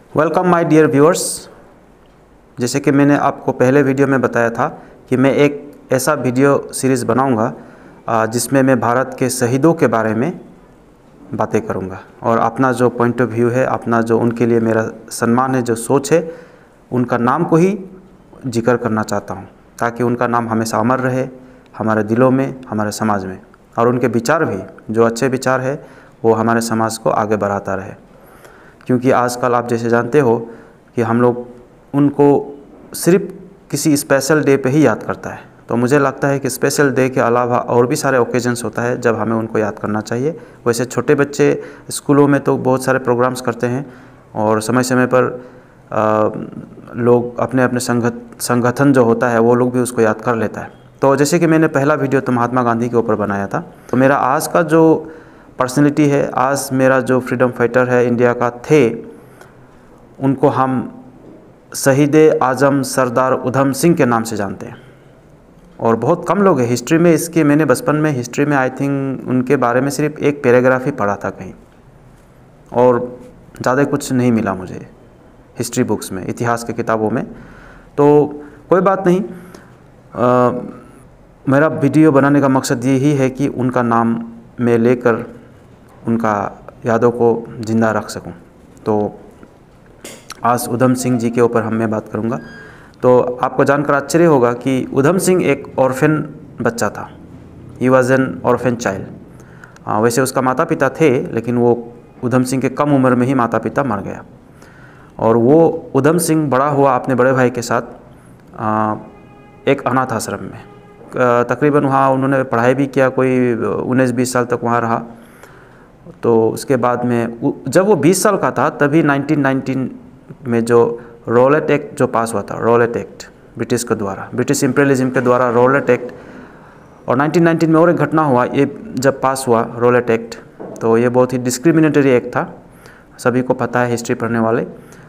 Welcome my dear viewers. जैसे कि मैंने आपको पहले वीडियो में बताया था कि मैं एक ऐसा वीडियो सीरीज़ बनाऊंगा जिसमें मैं भारत के शहीदों के बारे में बातें करूंगा और अपना जो पॉइंट ऑफ व्यू है, अपना जो उनके लिए मेरा सम्मान है, जो सोच है, उनका नाम को ही जिक्र करना चाहता हूं ताकि उनका नाम हमेशा अमर रहे हमारे दिलों में, हमारे समाज में, और उनके विचार भी, जो अच्छे विचार है, वो हमारे समाज को आगे बढ़ाता रहे। क्योंकि आजकल आप जैसे जानते हो कि हम लोग उनको सिर्फ किसी स्पेशल डे पे ही याद करता है। तो मुझे लगता है कि स्पेशल डे के अलावा और भी सारे ओकेजन्स होता है जब हमें उनको याद करना चाहिए। वैसे छोटे बच्चे स्कूलों में तो बहुत सारे प्रोग्राम्स करते हैं और समय समय पर लोग अपने अपने संगठन जो होता है वो लोग भी उसको याद कर लेता है। तो जैसे कि मैंने पहला वीडियो तो महात्मा गांधी के ऊपर बनाया था, तो मेरा आज का जो पर्सनैलिटी है, आज मेरा जो फ्रीडम फाइटर है इंडिया का थे, उनको हम शहीद आज़म सरदार उधम सिंह के नाम से जानते हैं। और बहुत कम लोग हैं हिस्ट्री में इसके, मैंने बचपन में हिस्ट्री में आई थिंक उनके बारे में सिर्फ एक पैराग्राफ ही पढ़ा था कहीं, और ज़्यादा कुछ नहीं मिला मुझे हिस्ट्री बुक्स में, इतिहास की किताबों में। तो कोई बात नहीं, मेरा वीडियो बनाने का मकसद यही है कि उनका नाम मैं लेकर उनका यादों को ज़िंदा रख सकूं। तो आज उधम सिंह जी के ऊपर मैं बात करूंगा। तो आपको जानकर आश्चर्य होगा कि उधम सिंह एक ऑर्फन बच्चा था। He was an orphan child. वैसे उसका माता पिता थे, लेकिन वो उधम सिंह के कम उम्र में ही माता पिता मर गया। और वो उधम सिंह बड़ा हुआ अपने बड़े भाई के साथ एक अनाथ आश्रम में। तकरीबन वहाँ उन्होंने पढ़ाई भी किया, कोई 19-20 साल तक वहाँ रहा। तो उसके बाद में जब वो 20 साल का था तभी 1919 में जो रॉलेट एक्ट जो पास हुआ था, रॉलेट एक्ट ब्रिटिश के द्वारा, ब्रिटिश इम्पीरियलिज्म के द्वारा रॉलेट एक्ट। और 1919 में और एक घटना हुआ, ये जब पास हुआ रॉलेट एक्ट, तो ये बहुत ही डिस्क्रिमिनेटरी एक्ट था, सभी को पता है हिस्ट्री पढ़ने वाले।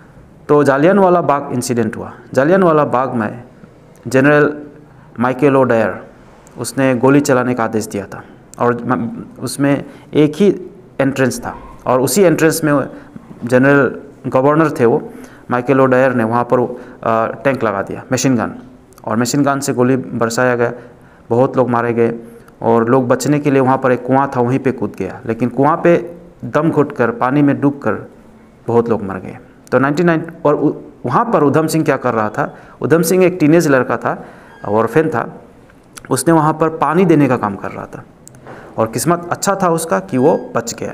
तो जालियनवाला बाग इंसिडेंट हुआ। जालियनवाला बाग में जनरल माइकल ओडायर उसने गोली चलाने का आदेश दिया था, और उसमें एक ही एंट्रेंस था, और उसी एंट्रेंस में जनरल गवर्नर थे वो माइकल ओडायर ने वहाँ पर टैंक लगा दिया, मशीन गन, और मशीन गन से गोली बरसाया गया। बहुत लोग मारे गए, और लोग बचने के लिए वहाँ पर एक कुआं था, वहीं पे कूद गया, लेकिन कुआं पे दम घुटकर पानी में डूबकर बहुत लोग मर गए। तो 1999 और वहाँ पर उधम सिंह क्या कर रहा था? उधम सिंह एक टीनेज लड़का था, ऑर्फन था, उसने वहाँ पर पानी देने का काम कर रहा था, और किस्मत अच्छा था उसका कि वो बच गया,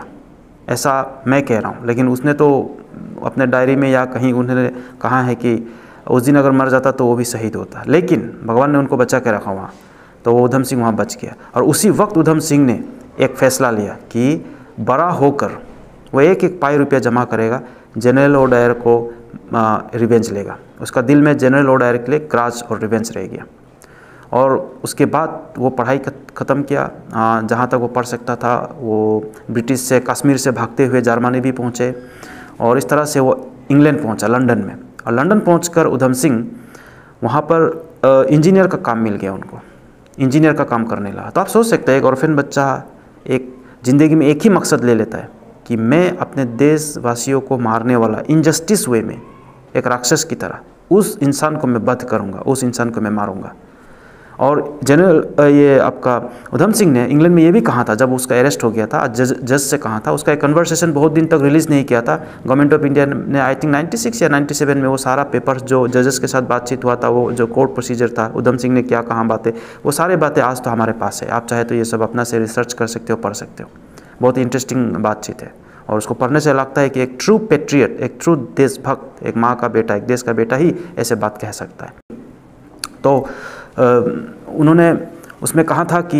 ऐसा मैं कह रहा हूँ। लेकिन उसने तो अपने डायरी में या कहीं उन्होंने कहा है कि उस दिन अगर मर जाता तो वो भी शहीद होता, लेकिन भगवान ने उनको बचा के रखा वहाँ, तो वो उधम सिंह वहाँ बच गया। और उसी वक्त उधम सिंह ने एक फ़ैसला लिया कि बड़ा होकर वो एक पाई रुपया जमा करेगा, जनरल ओडायर को रिवेंज लेगा। उसका दिल में जनरल ओडायर के लिए ग्राज और रिवेंज रह गया। और उसके बाद वो पढ़ाई ख़त्म किया, जहाँ तक वो पढ़ सकता था। वो ब्रिटिश से, कश्मीर से भागते हुए जर्मनी भी पहुँचे, और इस तरह से वो इंग्लैंड पहुँचा, लंदन में। और लंदन पहुँचकर उधम सिंह वहाँ पर इंजीनियर का काम मिल गया उनको, इंजीनियर का काम करने लगा। तो आप सोच सकते हैं एक ऑर्फन बच्चा एक ज़िंदगी में एक ही मकसद ले लेता है कि मैं अपने देशवासियों को मारने वाला, इनजस्टिस वे में, एक राक्षस की तरह उस इंसान को मैं वध करूँगा, उस इंसान को मैं मारूँगा। और जनरल ये आपका उधम सिंह ने इंग्लैंड में ये भी कहा था, जब उसका अरेस्ट हो गया था, जज से कहा था। उसका एक कन्वर्सेशन बहुत दिन तक रिलीज़ नहीं किया था गवर्नमेंट ऑफ इंडिया ने। आई थिंक 96 या 97 में वो सारा पेपर्स जो जजेस के साथ बातचीत हुआ था, वो जो कोर्ट प्रोसीजर था, उधम सिंह ने क्या कहा बातें, वो सारी बातें आज तो हमारे पास है। आप चाहे तो ये सब अपना से रिसर्च कर सकते हो, पढ़ सकते हो। बहुत ही इंटरेस्टिंग बातचीत है, और उसको पढ़ने से लगता है कि एक ट्रू पेट्रियट, एक ट्रू देशभक्त, एक माँ का बेटा, एक देश का बेटा ही ऐसे बात कह सकता है। तो उन्होंने उसमें कहा था कि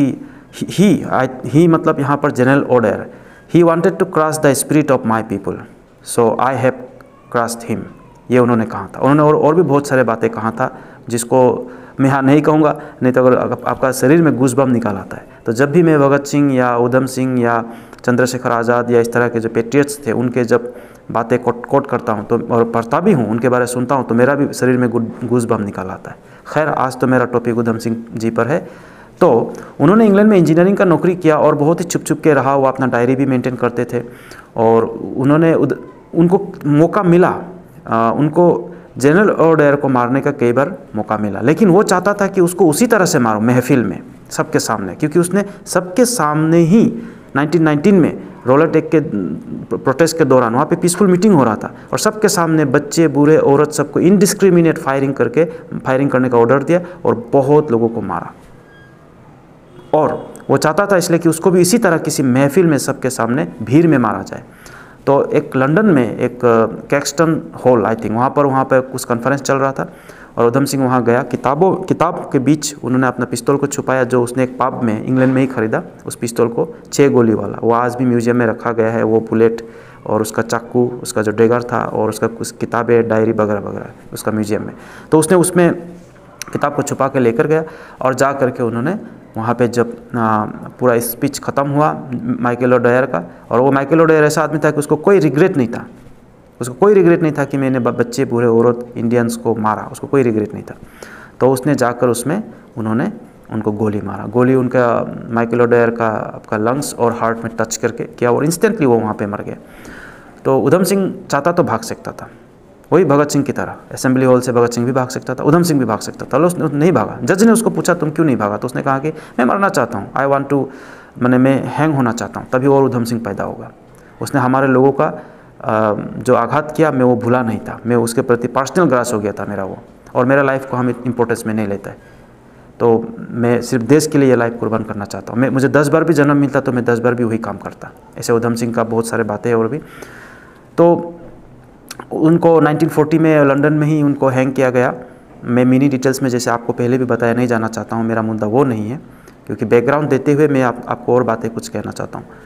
ही मतलब यहाँ पर general O'Dwyer, he wanted to cross the spirit of my people, so I have crossed him, ये उन्होंने कहा था। उन्होंने और भी बहुत सारे बातें कहा था, जिसको मैं यहाँ नहीं कहूँगा, नहीं तो अगर आपका शरीर में गूज़बम्प निकाल आता है। तो जब भी मैं भगत सिंह या उधम सिंह या चंद्रशेखर आज़ाद या इस तरह के जो पेट्रियट्स थे, उनके जब बातें कोट करता हूँ तो, और पढ़ता भी हूँ, उनके बारे में सुनता हूँ, तो मेरा भी शरीर में गूज़बम्प निकाल आता है। खैर, आज तो मेरा टॉपिक उधम सिंह जी पर है। तो उन्होंने इंग्लैंड में इंजीनियरिंग का नौकरी किया, और बहुत ही छुप के रहा। वो अपना डायरी भी मेंटेन करते थे, और उनको मौका मिला उनको जनरल ओडेयर को मारने का कई बार मौका मिला, लेकिन वो चाहता था कि उसको उसी तरह से मारो महफिल में, सबके सामने, क्योंकि उसने सबके सामने ही 1919 में रोलर टेक के प्रोटेस्ट के दौरान वहाँ पे पीसफुल मीटिंग हो रहा था और सबके सामने बच्चे, बूढ़े, औरत सबको इनडिस्क्रिमिनेट फायरिंग करने का ऑर्डर दिया और बहुत लोगों को मारा। और वो चाहता था इसलिए कि उसको भी इसी तरह किसी महफिल में सबके सामने भीड़ में मारा जाए। तो एक लंदन में एक कैक्सटन हॉल आई थिंक, वहाँ पर कुछ कॉन्फ्रेंस चल रहा था और उधम सिंह वहाँ गया। किताब के बीच उन्होंने अपना पिस्तौल को छुपाया, जो उसने एक पब में इंग्लैंड में ही खरीदा, उस पिस्तौल को 6 गोली वाला। वो आज भी म्यूजियम में रखा गया है, वो बुलेट और उसका चाकू, उसका जो डेगर था और उसका कुछ किताबें, डायरी वगैरह वगैरह उसका म्यूजियम में। तो उसने उसमें किताब को छुपा के लेकर गया और जा करके उन्होंने वहाँ पे जब पूरा स्पीच ख़त्म हुआ माइकल ओडेयर का, और वो माइकल ओडेयर ऐसा आदमी था कि उसको कोई रिग्रेट नहीं था, कि मैंने बच्चे, बूढ़े, औरत, इंडियंस को मारा, उसको कोई रिग्रेट नहीं था। तो उसने जाकर उसमें उन्होंने उनको गोली मारा। गोली उनका माइकल ओडेयर का आपका लंग्स और हार्ट में टच करके किया और इंस्टेंटली वो वहाँ पे मर गया। तो उधम सिंह चाहता तो भाग सकता था, वही भगत सिंह की तरह असेंबली हॉल से भगत सिंह भी भाग सकता था, उधम सिंह भी भाग सकता था, उसने नहीं भागा। जज ने उसको पूछा तुम क्यों नहीं भागा, तो उसने कहा कि मैं मरना चाहता हूँ, आई वांट टू, मैं हैंग होना चाहता हूँ, तभी और उधम सिंह पैदा होगा। उसने हमारे लोगों का जो आघात किया मैं वो भूला नहीं था, मैं उसके प्रति पर्सनल ग्रास हो गया था मेरा वो, और मेरा लाइफ को हम इम्पोर्टेंस में नहीं लेता है, तो मैं सिर्फ देश के लिए ये लाइफ कुर्बान करना चाहता हूँ। मुझे 10 बार भी जन्म मिलता तो मैं 10 बार भी वही काम करता। ऐसे उधम सिंह का बहुत सारे बातें हैं और भी। तो उनको 1940 में लंदन में ही उनको हैंग किया गया। मैं मिनी डिटेल्स में जैसे आपको पहले भी बताया नहीं जाना चाहता हूँ, मेरा मुद्दा वो नहीं है, क्योंकि बैकग्राउंड देते हुए मैं आपको और बातें कुछ कहना चाहता हूँ।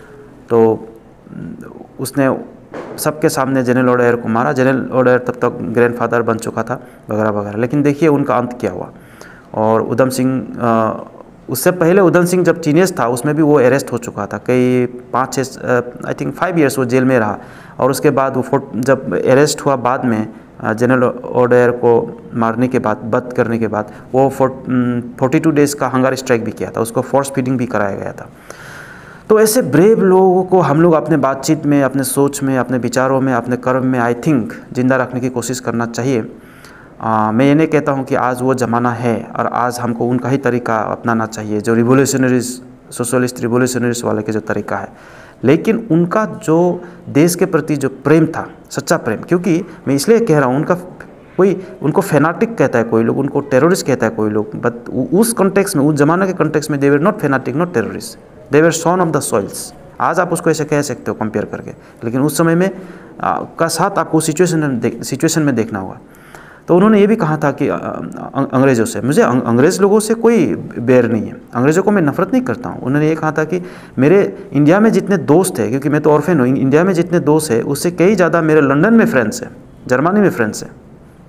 तो उसने सबके सामने जनरल ओडेयर को मारा। जनरल ओडेयर तब तक ग्रैंडफादर बन चुका था वगैरह वगैरह, लेकिन देखिए उनका अंत क्या हुआ। और उधम सिंह, उससे पहले उधम सिंह जब टीनेज था उसमें भी वो अरेस्ट हो चुका था, कई 5-6 आई थिंक 5 ईयर्स वो जेल में रहा। और उसके बाद वो जब अरेस्ट हुआ बाद में जनरल ओडेयर को मारने के बाद, बद करने के बाद, वो 42 डेज़ का हंगर स्ट्राइक भी किया था, उसको फोर्स फीडिंग भी कराया गया था। तो ऐसे ब्रेव लोगों को हम लोग अपने बातचीत में, अपने सोच में, अपने विचारों में, अपने कर्म में आई थिंक जिंदा रखने की कोशिश करना चाहिए। मैं ये नहीं कहता हूँ कि आज वो ज़माना है और आज हमको उनका ही तरीका अपनाना चाहिए जो रिवोल्यूशनरीज, सोशलिस्ट रिवोल्यूशनरीज वाले के जो तरीका है, लेकिन उनका जो देश के प्रति जो प्रेम था, सच्चा प्रेम, क्योंकि मैं इसलिए कह रहा हूँ उनको फैनाटिक कहता है कोई लोग, उनको टेररिस्ट कहता है कोई लोग, बट उस कॉन्टेक्स्ट में, उस जमाना के कॉन्टेक्स्ट में they were not fanatic, not terrorist, they were son of the soils. आज आप उसको ऐसे कह सकते हो कंपेयर करके, लेकिन उस समय में का साथ आपको सिचुएशन में देखना होगा। तो उन्होंने ये भी कहा था कि अंग्रेज़ों से, मुझे अंग्रेज़ लोगों से कोई बैर नहीं है, अंग्रेज़ों को मैं नफरत नहीं करता हूँ। उन्होंने ये कहा था कि मेरे इंडिया में जितने दोस्त हैं, क्योंकि मैं तो ऑर्फेन हूँ, इंडिया में जितने दोस्त हैं उससे कई ज़्यादा मेरे लंदन में फ्रेंड्स हैं, जर्मनी में फ्रेंड्स हैं।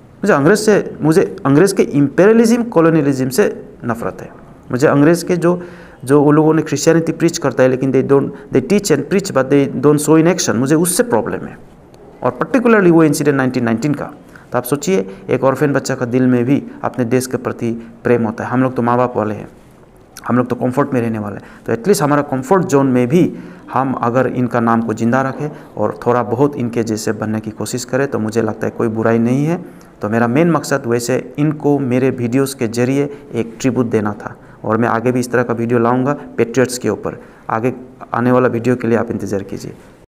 मुझे अंग्रेज़ के इम्पेरियलिज्म, कॉलोनियलिज्म से नफरत है। मुझे अंग्रेज़ के जो उन लोगों ने क्रिश्चियनिटी प्रीच करता है, लेकिन they teach and preach but they don't show in action, मुझे उससे प्रॉब्लम है। और पर्टिकुलरली वो इंसिडेंट 1919 का। तो आप सोचिए एक ऑर्फेन बच्चा का दिल में भी अपने देश के प्रति प्रेम होता है। हम लोग तो माँ बाप वाले हैं, हम लोग तो कंफर्ट में रहने वाले हैं, तो एटलीस्ट हमारा कंफर्ट जोन में भी हम अगर इनका नाम को जिंदा रखें और थोड़ा बहुत इनके जैसे बनने की कोशिश करें तो मुझे लगता है कोई बुराई नहीं है। तो मेरा मेन मकसद वैसे इनको मेरे वीडियोस के जरिए एक ट्रिब्यूट देना था, और मैं आगे भी इस तरह का वीडियो लाऊंगा पेट्रियट्स के ऊपर। आगे आने वाला वीडियो के लिए आप इंतज़ार कीजिए।